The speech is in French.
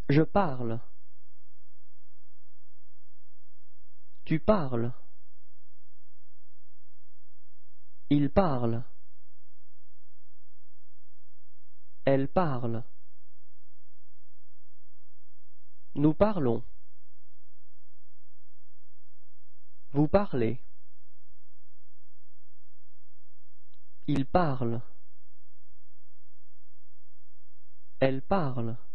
Je parle. Tu parles. Il parle. Elle parle. Nous parlons. Vous parlez. Il parle. Elle parle.